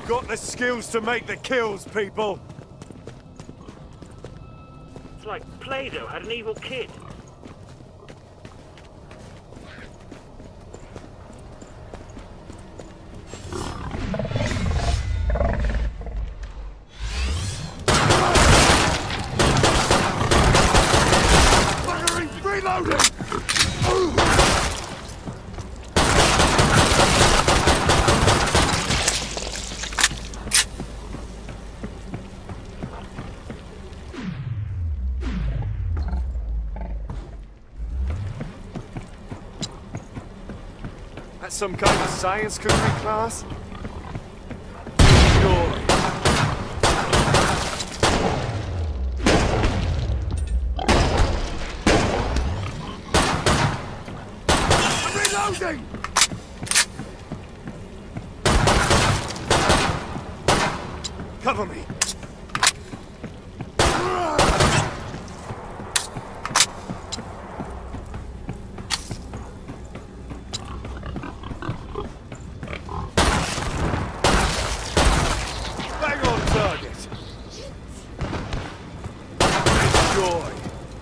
got the skills to make the kills, people. It's like Play-Doh had an evil kid. Reloading! That's some kind of science cookery class? Sure. Reloading! Cover me! Bang on target! Enjoy!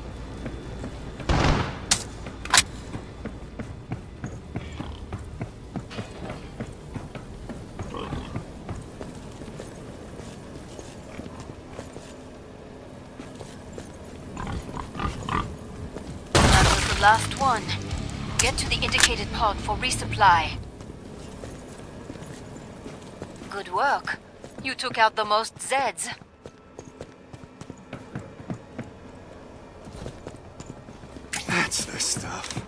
Last one. Get to the indicated pod for resupply. Good work. You took out the most Zeds. That's the stuff.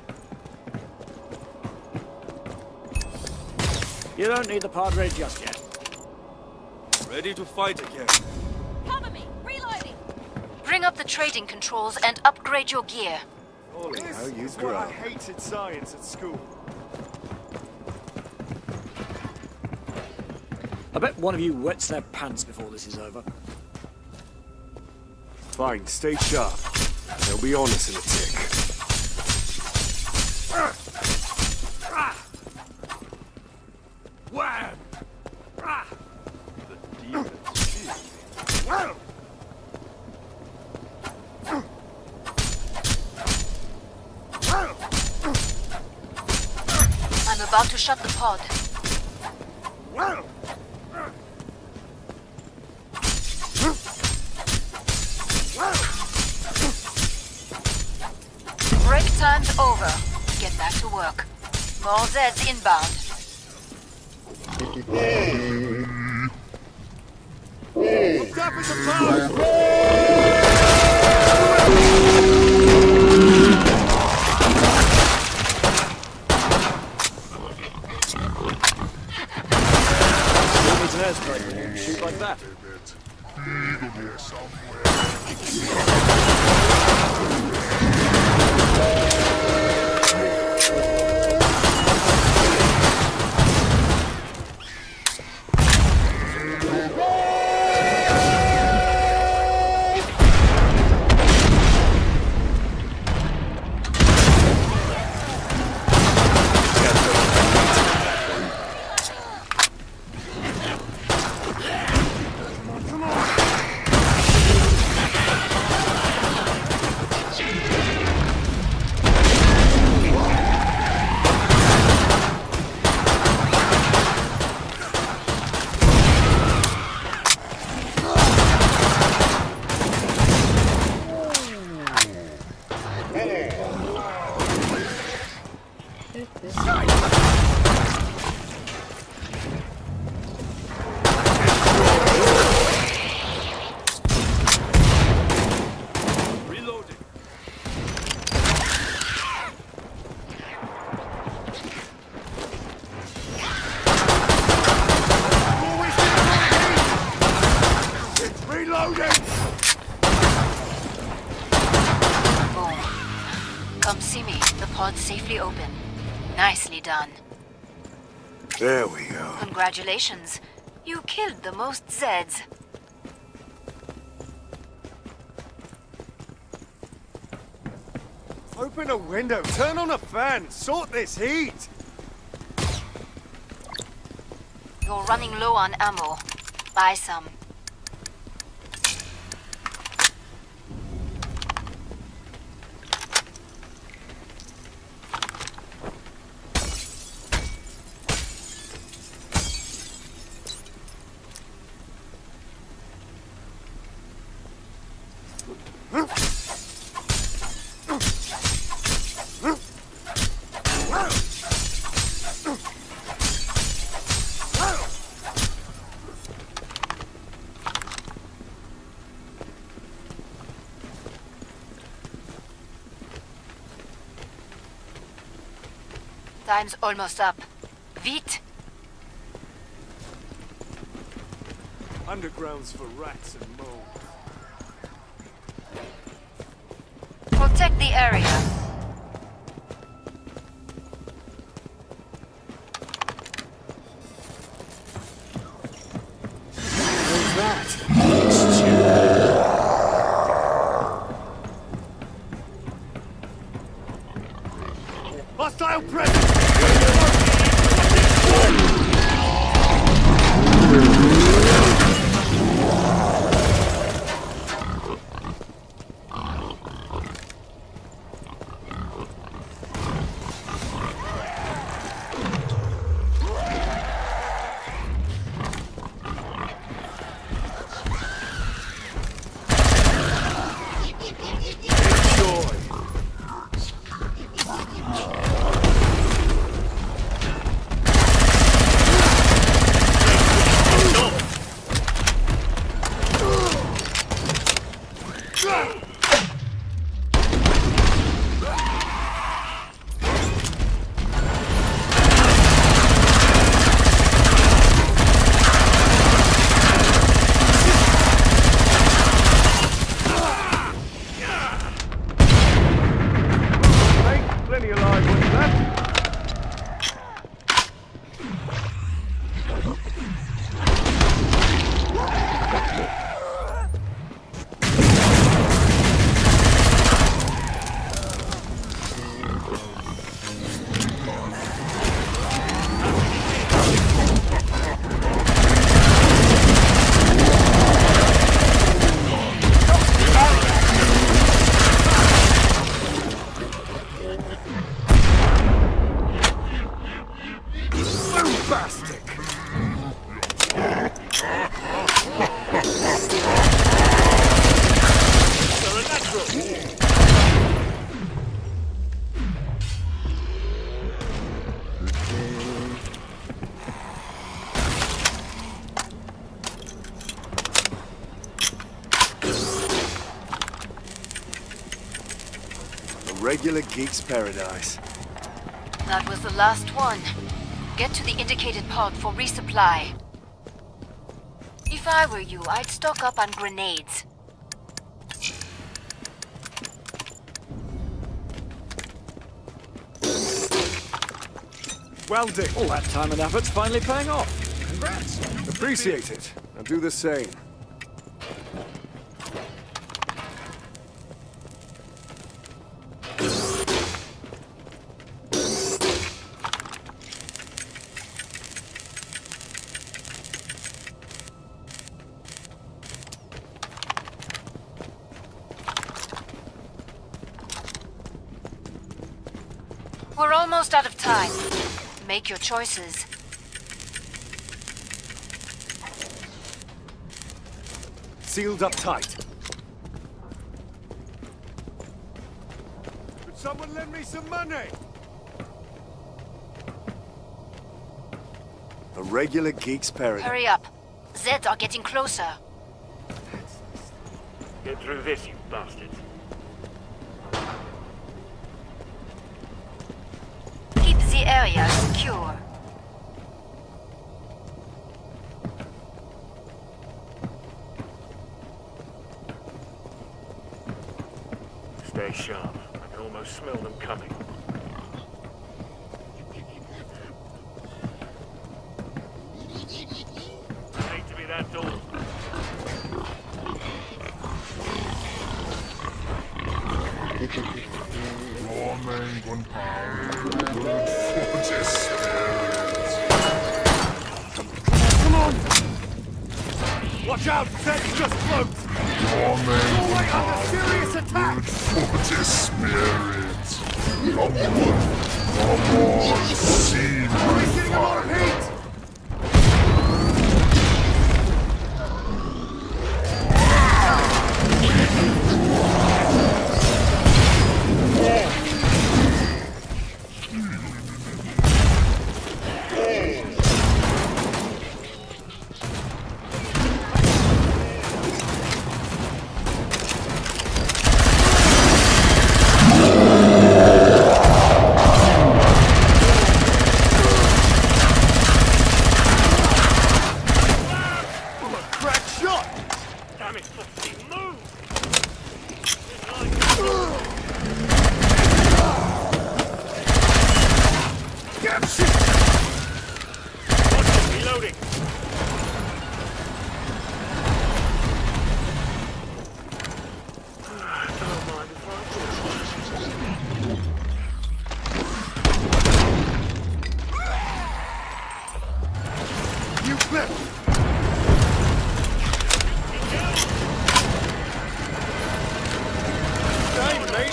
You don't need the Padre just yet. Ready to fight again. Cover me! Reloading! Bring up the trading controls and upgrade your gear. Holy how you grow. I hated science at school. I bet one of you wets their pants before this is over. Fine, stay sharp. They'll be on us in a tick. Wham! The demons. Wham! I'm about to shut the pod. Break time's over. Get back to work. More Zeds inbound. What's up with the pod? Shoot like that. Come see me. The pod's safely open. Nicely done. There we go. Congratulations. You killed the most Zeds. Open a window, turn on a fan, sort this heat! You're running low on ammo. Buy some. Time's almost up. Vite! Underground's for rats and moles. Protect the area. What's that? Hostile presence! Plenty alive, what's that? Regular geek's paradise. That was the last one. Get to the indicated pod for resupply. If I were you, I'd stock up on grenades. Welding. All that time and effort's finally paying off. Congrats. Appreciate it. I'll do the same. We're almost out of time. Make your choices. Sealed up tight. Could someone lend me some money? A regular geek's paradise. Hurry up. Zeds are getting closer. Get through this, you bastards. Keep the area secure. Stay sharp. I can almost smell them coming. I hate to be that door. Watch out! Zed just floats! Your men Alright, under serious attack! for the spirit. Come on, see He's my getting a lot of heat! Damn it, fucking move! Reloading! You flip! Dang, mate!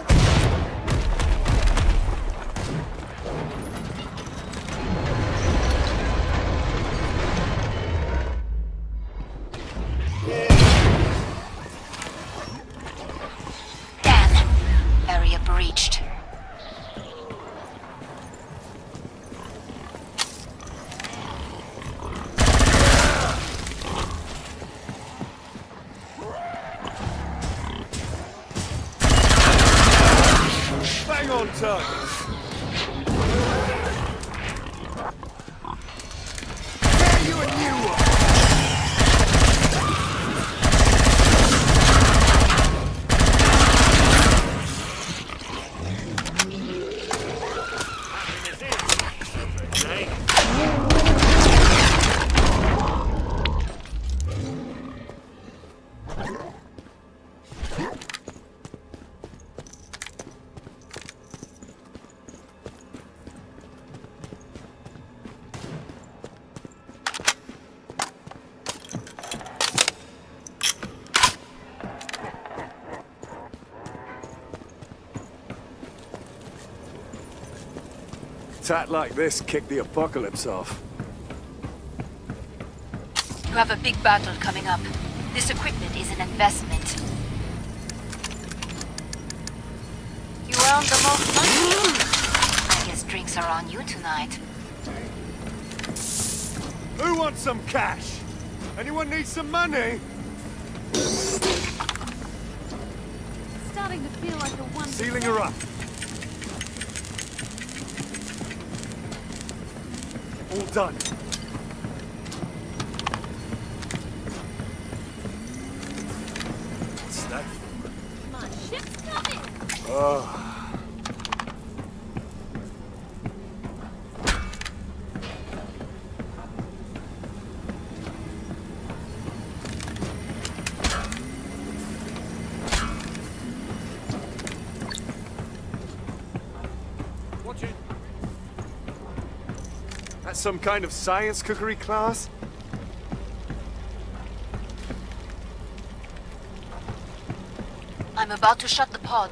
Dan, area breached. Bang on target! Get you a new one! Attack like this kicked the apocalypse off. You have a big battle coming up. This equipment is an investment. You earned the most money. I guess drinks are on you tonight. Who wants some cash? Anyone need some money? Starting to feel like the one. Sealing her up. All done. What's that for? My ship's coming. Oh. Watch it. That's some kind of science cookery class? I'm about to shut the pod.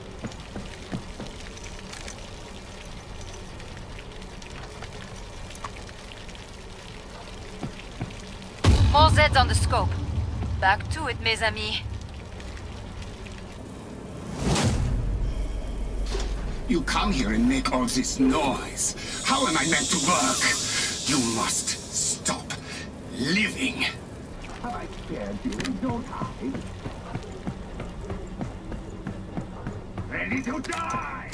More Zeds on the scope. Back to it, mes amis. You come here and make all this noise. How am I meant to work? You must stop living. Have I scared you, don't I? Ready to die!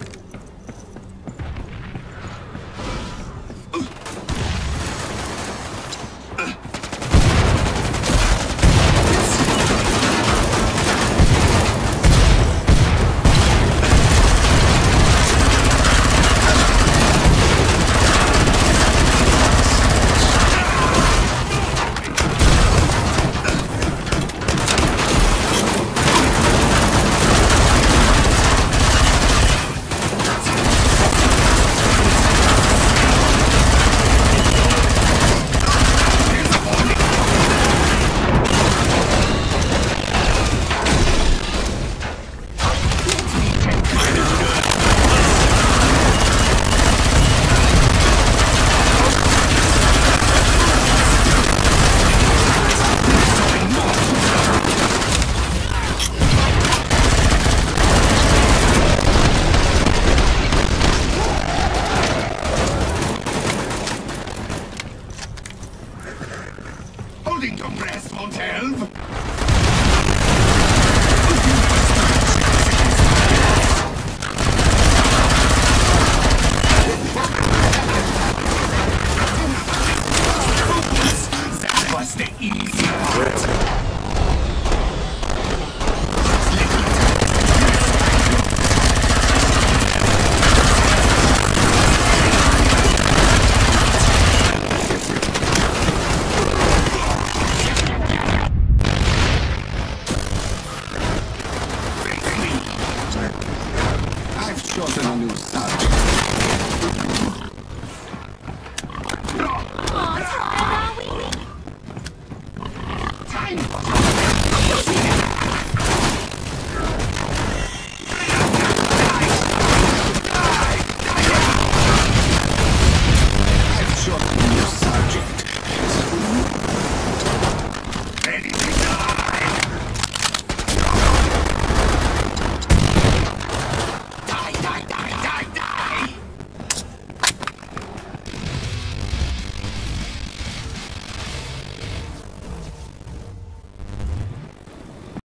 a new